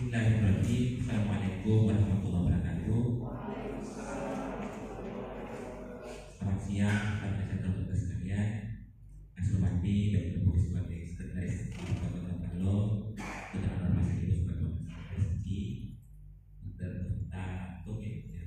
Bismillahirrahmanirrahim. Assalamualaikum warahmatullahi wabarakatuh. Selamat siang, rekan-rekan dokter sekalian. Yang saya hormati Dr. Boris sebagai Sekretaris Kota Gorontalo, Dr. Anwar Masih sebagai Sekretaris Haji, Dr. Mufta Tobik yang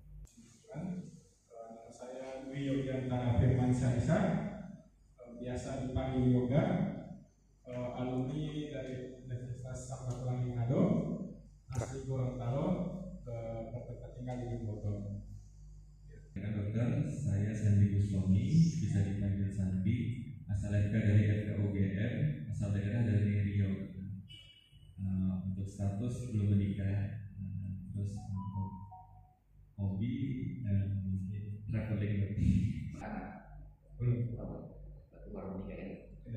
saya Dwi Yogyantara Firman Syahisa, biasa dipanggil Yoga, alumni dari Universitas Samratulangi Manado, asli Gorontalo, bertempat tinggal di Bogor. Dengan dokter, saya Sandi Guslomi, bisa dipanggil Sandi, asal FK dari FKUGM, asal daerah dari Riau. Untuk status belum menikah, terus untuk hobi dan traveling belum. baru menikah ya.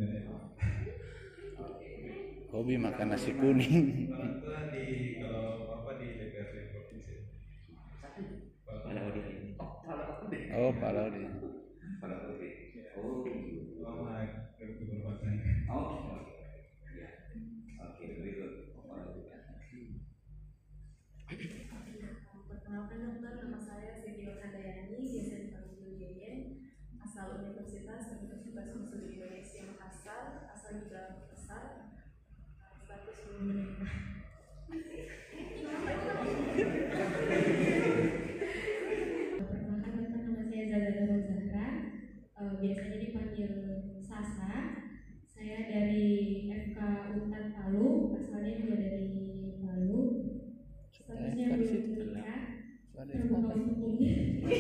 Hobi makan nasi kuning. Orang tua kalau papa di DPRD provinsi. Oh, Pak Laudi. Mama keberatan. Perkenalkan dokter, nama saya Siti Handayani, biasa dipanggil JN, asal Universitas Muslim Indonesia Makassar, asal juga Makassar, status belum menikah. Perkenalkan dokter, nama saya Zazana Zahra, biasanya dipanggil Sasa. Saya dari FK Untan Palu, asalnya juga dari Palu. Statusnya belum menikah. Terbuka untuknya.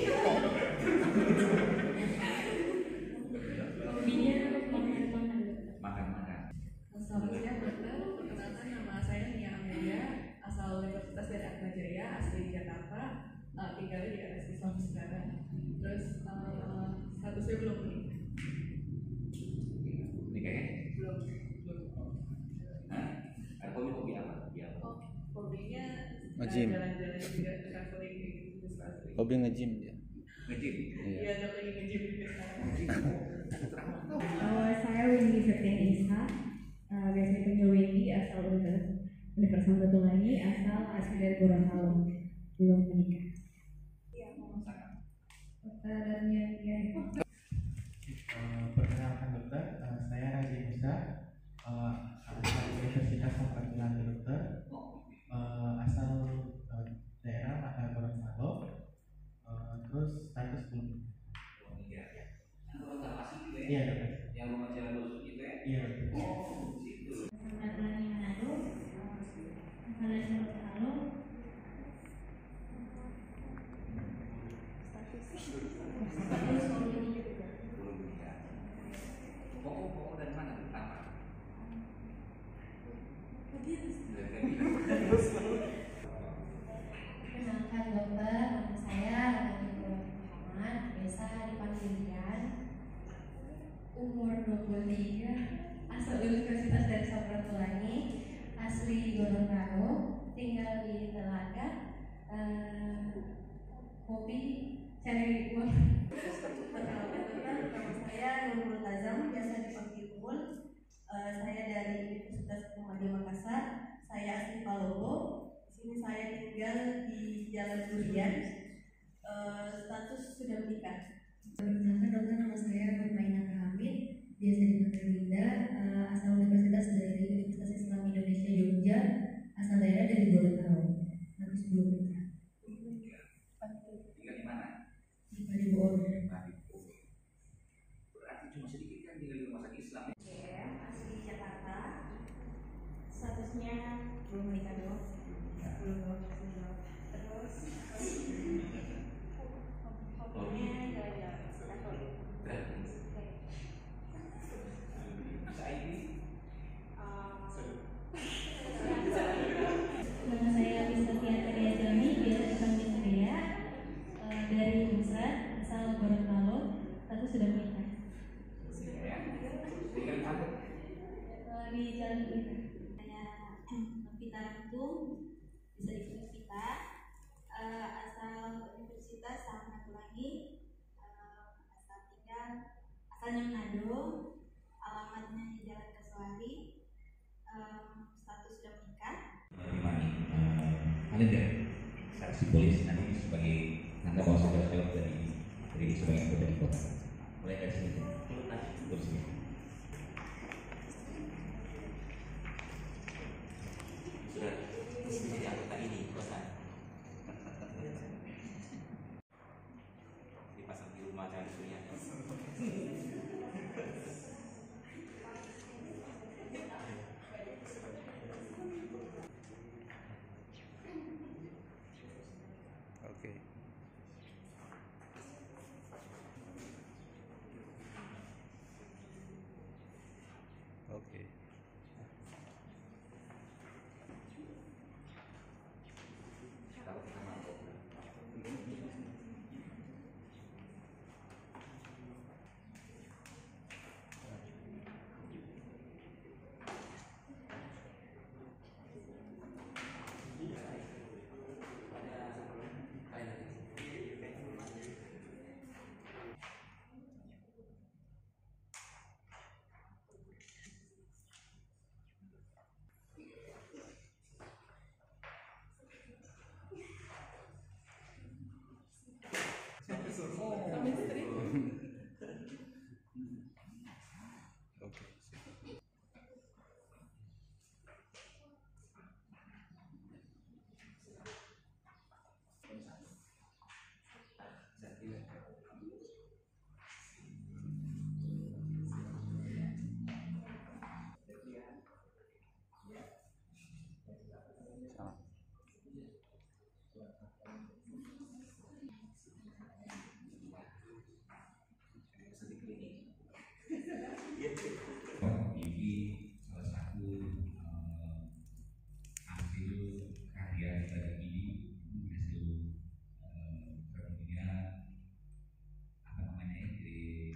Hobinya makan. Selamat siang dokter, perkenalkan nama saya Nia Amelia, asal Universitas dari Atmajaya, asli Jakarta, tinggalnya di RS Islam sekarang. Terus statusnya belum menikah. Nikahnya? Belum. Ada hobi apa? Hobinya Nge-gym. jalan-jalan juga, traveling gitu. Hobi nge-gym dia. Nge-gym? Iya, ada lagi nge-gym juga sekarang. Saya Windy Septian Isa, biasa dipanggil Windy, asal Universitas Samratulangi, asal asli dari Gorontalo, belum menikah. Iya, mau masak. Perkenalkan dokter, saya Raji Musa, asal Universitas Samratulangi dokter, asal daerah Gorontalo, terus status belum. Iya dokter. Yang rumah jalan lusuh gitu ya? Iya. Samratulangi Manado, asal dari Gorontalo. Status hobi juga. Belum menikah. Pokok dari mana? Apa? Perkenalkan dokter, nama saya Ratna Muhammad, biasa dipanggil Dian. Umur 23, asal Universitas dari Samratulangi, asli Gorontalo, tinggal di Telaga. Hobi cari uang. Perkenalkan dokter, nama saya Nurul Azam, biasa dipanggil Umul. Saya dari Universitas Muhammadiyah Makassar. Saya asli Palopo. Di sini saya tinggal di Jalan Durian. Status sudah menikah. Perkenalkan dokter, nama saya Bermaina Hamid, biasa dipanggil Linda, asal Universitas dari Universitas Islam Indonesia Jogja, asal daerah dari Gorontalo, habis belum menikah. Tinggal di mana? Di Palibuor. Berarti cuma sedikit kan tinggal di rumah sakit Islam ya? Iya, asli Jakarta. Statusnya belum menikah dong. Belum. Terus hobinya jalan-jalan. Bisa ini? Nama saya Apistatia Teria Jambi, biasa dipanggil Teria, dari Nusrat, asal Gorontalo, status sudah menikah. Tinggal di mana? Di Jalan Uina. Saya Vita Rantum, bisa dipanggil Vita, asal Universitas Samratulangi, asalnya Manado, alamatnya di Jalan Kasuari, status sudah menikah. Di mana? Sipolis nanti sebagai anggap bahwa saudara jawab dari sebagai anggota di kota. Mulai dari sini, terus ya. Sudah menjadi anggota ini kota. Dipasang di rumah dan surya. Oke. Oke. Oke. Salam. Ini salah satu hasil karya kita ini, hasil tentunya apa namanya dari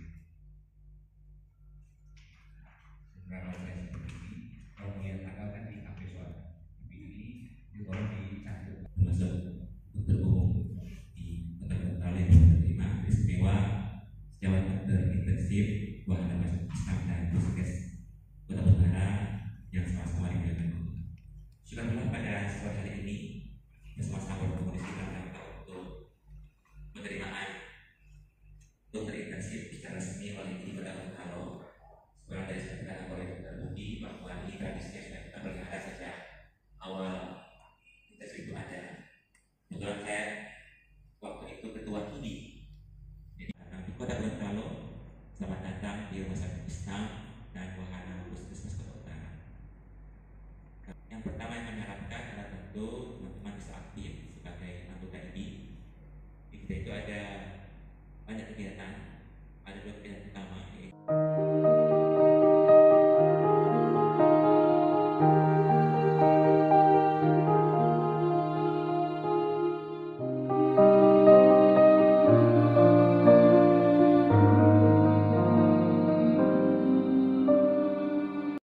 beberapa saya seperti ini. Kalau melihat tanggal kan di kafe suara, tapi ini kalau dicatat termasuk dokter umum di Kota Gorontalo yang menerima istimewa sejawat dokter intensif wahana masuk Islam dan Puskes Kota Utara yang sama-sama diberikan Allah. Syukurlah pada sore hari ini bersama-sama berkomunikasi dalam rangka untuk penerimaan dokter intensif secara resmi oleh Kota Gorontalo. Sekolah dari sekitar oleh Dokter Budi bahwa ini tradisinya sudah kita pelihara sejak awal intensif itu ada. Kebetulan saya waktu itu ketua KIDI. Jadi di Kota Gorontalo, selamat datang di Rumah Sakit Islam dan Wahana Puskesmas Kota Utara. Yang pertama yang kami harapkan adalah tentu teman-teman bisa aktif sebagai anggota IDI